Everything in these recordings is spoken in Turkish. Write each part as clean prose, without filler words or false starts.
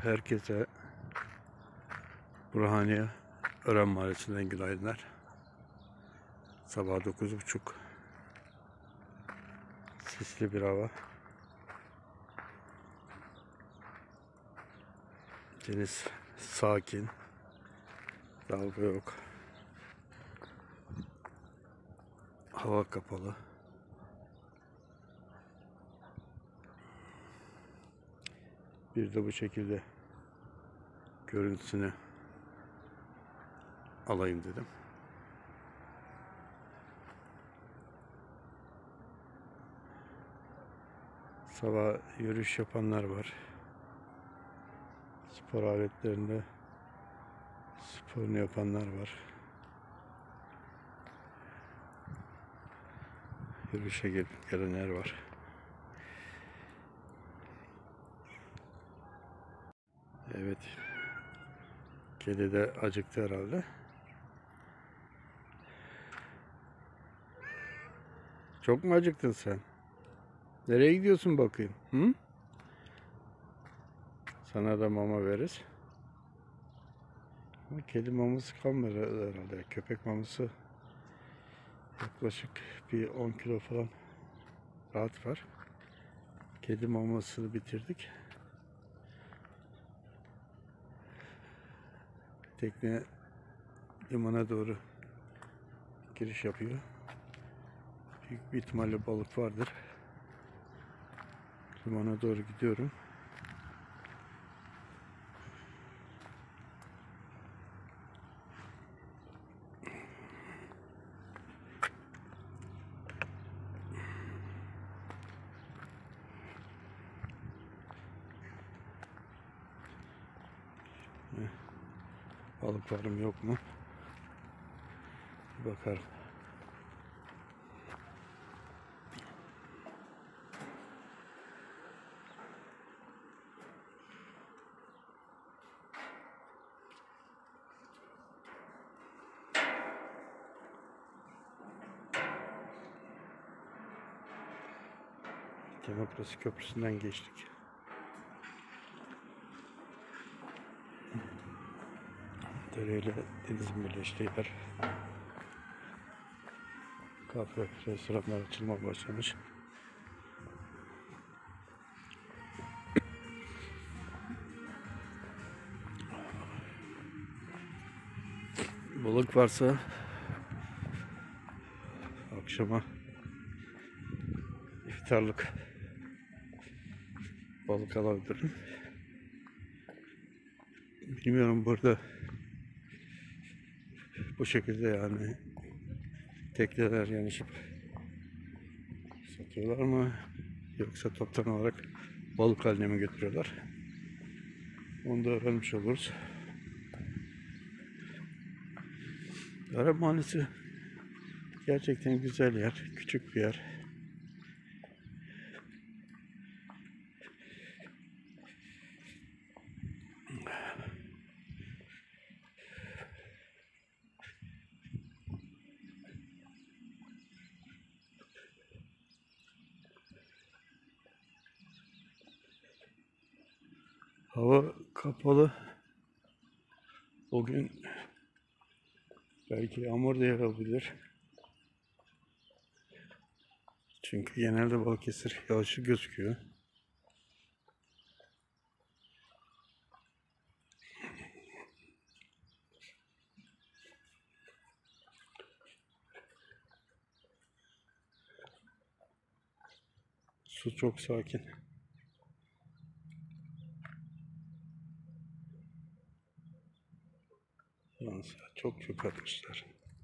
Herkese Burhaniye Ören Mahallesi'nden günaydınlar. Sabah 9:30. Sisli bir hava. Deniz sakin. Dalga yok. Hava kapalı. Bir de bu şekilde görüntüsünü alayım dedim. Sabah yürüyüş yapanlar var. Spor aletlerinde sporunu yapanlar var. Yürüyüşe gelenler var. Evet. Kedi de acıktı herhalde. Çok mu acıktın sen? Nereye gidiyorsun bakayım? Hı? Sana da mama veririz. Ama kedi maması kalmadı herhalde. Köpek maması yaklaşık bir 10 kilo falan rahat var. Kedi mamasını bitirdik. Tekne limana doğru giriş yapıyor. Büyük bir ihtimalle balık vardır. Limana doğru gidiyorum. Balık var mı yok mu? Bir bakalım. Demokrasi Köprüsü'nden geçtik. Dere ile denizin birleştiği yer. Kafe, restoranlar açılmaya başlamış. Balık varsa akşama iftarlık balık alabilirim. Bilmiyorum burada bu şekilde yani tekneler yanaşıp satıyorlar mı yoksa toptan olarak balık haline mi götürüyorlar? Onu da öğrenmiş oluruz. Arap Mahallesi gerçekten güzel yer, küçük bir yer. Hava kapalı. Bugün belki yağmur da yağabilir. Çünkü genelde Balıkesir yağışlı gözüküyor. Su çok sakin. Yalnız çok çöp atmışlar.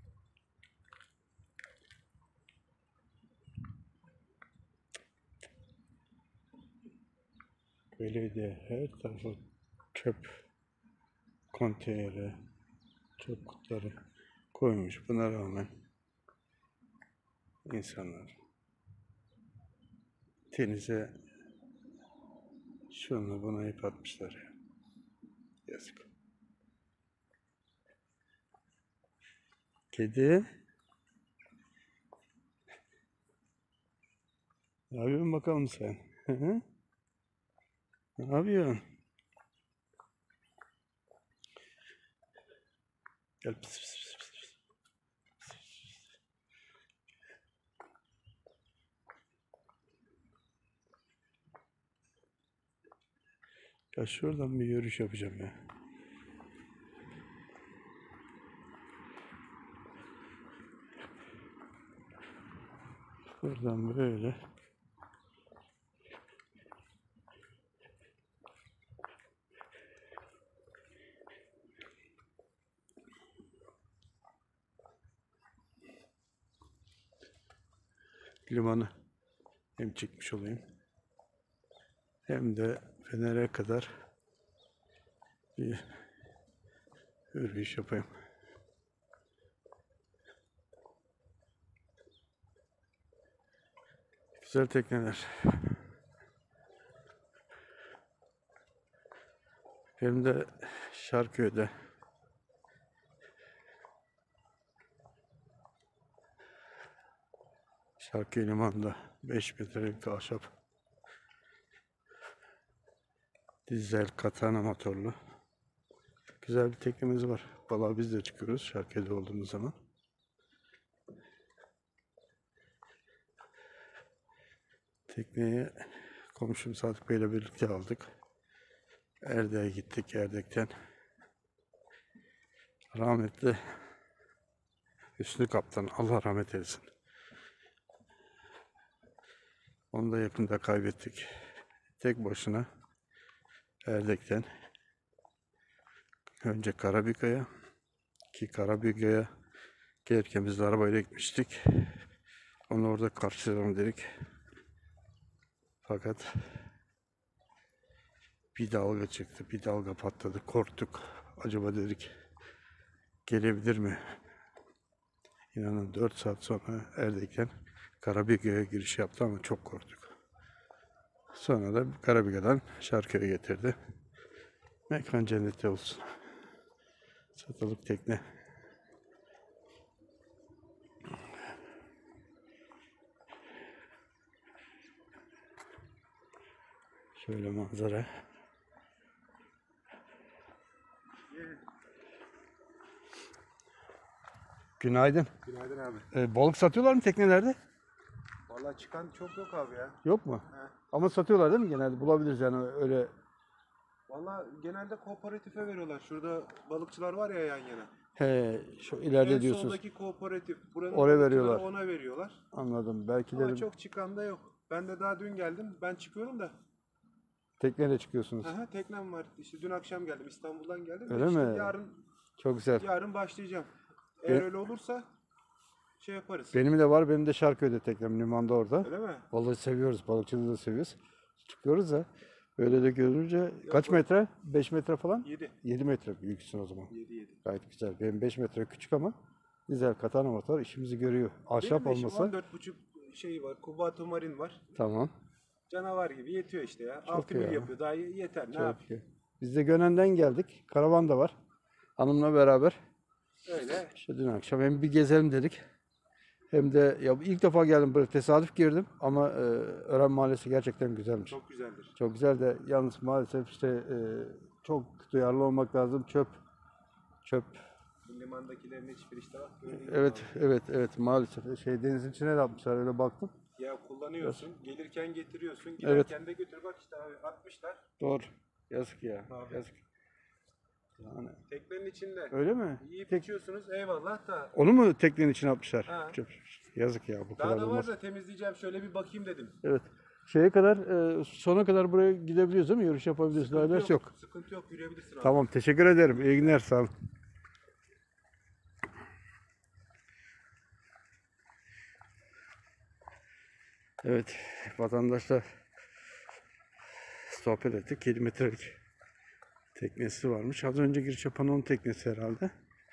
Belediye her tarafa çöp konteyneri, çöp kutuları koymuş. Buna rağmen insanlar denize şunu bunu ip atmışlar ya. Yazık. Kedi. Ne yapıyorsun bakalım sen? Ne yapıyorsun? Gel. Pıs pıs pıs pıs. Ya şuradan bir yürüyüş yapacağım ya. Buradan böyle. Limanı hem çekmiş olayım. Hem de Fener'e kadar bir yürüyüş yapayım. Güzel tekneler. Hem de Şarköy'de. Şarköy limanında 5 metrelik ahşap. Dizel katana motorlu. Güzel bir teknemiz var. Balığa biz de çıkıyoruz Şarköy'de olduğumuz zaman. Tekneyi komşum Sadık Bey'le birlikte aldık. Erdek'e gittik. Erdek'ten rahmetli Hüsnü Kaptan, Allah rahmet eylesin. Onu da yakında kaybettik. Tek başına Erdek'ten önce Karabük'e, ki Karabük'e gelirken biz de arabayla gitmiştik. Onu orada karşılayalım dedik. Fakat bir dalga çıktı, bir dalga patladı. Korktuk. Acaba dedik gelebilir mi? İnanın 4 saat sonra Erdek'ten Karabük'e giriş yaptı ama çok korktuk. Sonra da Karabük'ten Şarköy'e getirdi. Mekan cenneti olsun. Satılık tekne. Şöyle manzara. Günaydın. Günaydın abi. Balık satıyorlar mı teknelerde? Vallahi çıkan çok yok abi ya. Yok mu? He. Ama satıyorlar değil mi genelde? Bulabiliriz yani öyle. Vallahi genelde kooperatife veriyorlar. Şurada balıkçılar var ya yan yana. He, şu ileride En diyorsunuz. soldaki kooperatif. Buranın Oraya balıkçıları veriyorlar. ona veriyorlar. Anladım. Belki Ama dedim çok çıkan da yok. Ben de daha dün geldim. Ben çıkıyorum da. tekneyle çıkıyorsunuz. Aha, teknem var. İşte dün akşam geldim. İstanbul'dan geldim. Öyle İşte mi? Yarın Çok güzel. başlayacağım. Eğer Be- öyle olursa şey yaparız. Benim de var. Benim de Şarköy'de teknem limanda orada. Öyle mi? Vallahi seviyoruz. Balıkçılığı da seviyoruz. Çıkıyoruz da böyle de görünce kaç metre? 5 metre falan? 7. 7 metre büyüksün o zaman. 7. Gayet güzel. Benim 5 metre küçük ama güzel katana motor işimizi görüyor. Ahşap Benim de olmasa 14,5 şey var. Kubato Marin var. tamam. Canavar gibi yetiyor işte ya. Çok 6 iyi mil ya. yapıyor. Daha yeter. Ne Çok yapayım? iyi. Biz de Gönen'den geldik. Karavan da var. Hanımla beraber. Öyle. İşte dün akşam hem bir gezelim dedik. Hem de ya ilk defa geldim böyle tesadüf girdim ama Ören Mahallesi gerçekten güzelmiş. Çok güzeldir. Çok güzel de yalnız maalesef işte çok duyarlı olmak lazım. Çöp. Bu limandakilerin hiçbir işte bak. gördüğün gibi Evet, abi. evet maalesef. Denizin içine de atmışlar öyle baktım. Ya kullanıyorsun. Gelirken getiriyorsun. Evet. Giderken de götür. Bak işte abi atmışlar. Doğru. Yazık ya. Abi. Yazık. Yani, Teknenin içinde. öyle mi? Yiyip içiyorsunuz. Eyvallah da. Onu mu teknenin içine atmışlar? Ha. Çöp. Yazık ya bu Daha kadar da var olmaz. da temizleyeceğim. Şöyle bir bakayım dedim. Evet. Şeye kadar sona kadar buraya gidebiliyoruz değil mi? Yürüyüş yapabiliyoruz. Daha ders yok. Sıkıntı yok. Yürüyebilirsin abi. Tamam, teşekkür ederim. İyi günler, sağ olun. Evet, vatandaşlar sohbet ettik. 7 metrelik teknesi varmış. Az önce giriş yapan onun teknesi herhalde.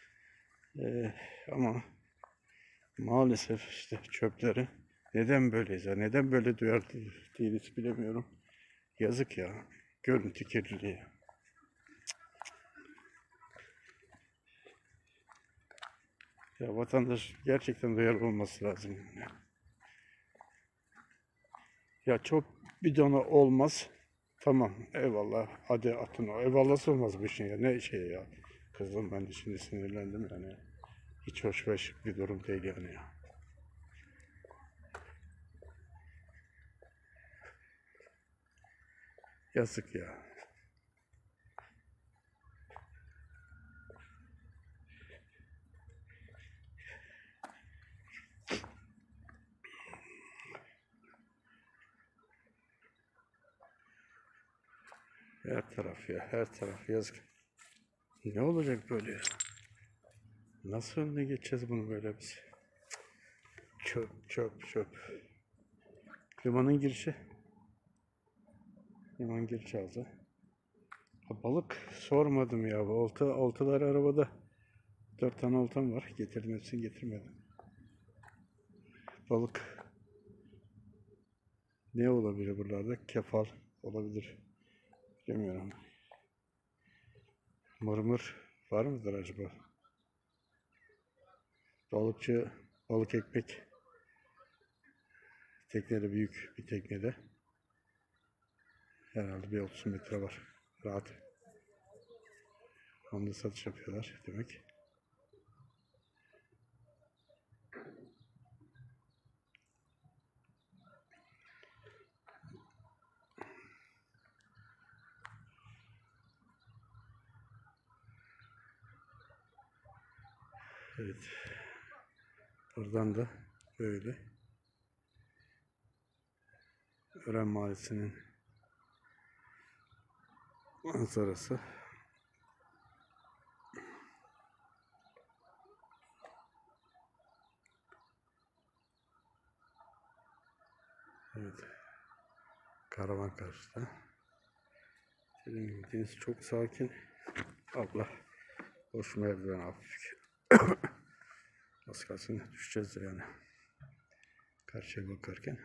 Ama maalesef işte çöpleri neden böyleyiz ya? Neden böyle duyarlı değiliz bilemiyorum. Yazık ya. Görüntü kirliliği. Ya vatandaş gerçekten duyarlı olması lazım. Ya çok bidona olmaz. Tamam eyvallah. Hadi atın o. Eyvallahsı olmaz bu işin ya. Ne şey ya. kızdım, ben de şimdi sinirlendim yani. Hiç hoş beş bir durum değil yani ya. Yazık ya. Her taraf ya, her taraf yazık. Ne olacak böyle ya? Nasıl önüne geçeceğiz bunu böyle biz? Çöp, çöp, çöp. Limanın girişi. Liman girişi aldı. Ha, balık sormadım ya. Oltalar arabada. 4 tane oltam var. Getirdim, hepsini getirmedim. Balık ne olabilir buralarda? Kefal olabilir. Bilmiyorum. Mırmır var mıdır acaba? Balıkçı balık ekmek teknede, büyük bir teknede. Herhalde bir 30 metre var. Rahat. Onda satış yapıyorlar demek. Evet. Buradan da böyle Ören Mahallesi'nin manzarası. Evet. Karavan karşıda. Dediğim gibi deniz çok sakin. Allah. Boş merdiven hafif. Az kalsın düşeceğiz yani. Karşıya bakarken.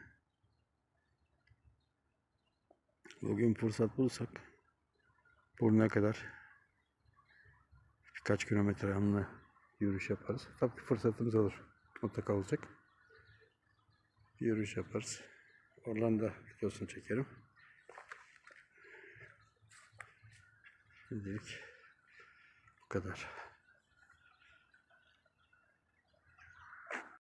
Bugün fırsat bulursak buruna kadar birkaç kilometre yanına yürüyüş yaparız. Tabii fırsatımız olur. Mutlaka olacak. Bir yürüyüş yaparız. Oradan da videosunu çekerim. Şimdilik bu kadar.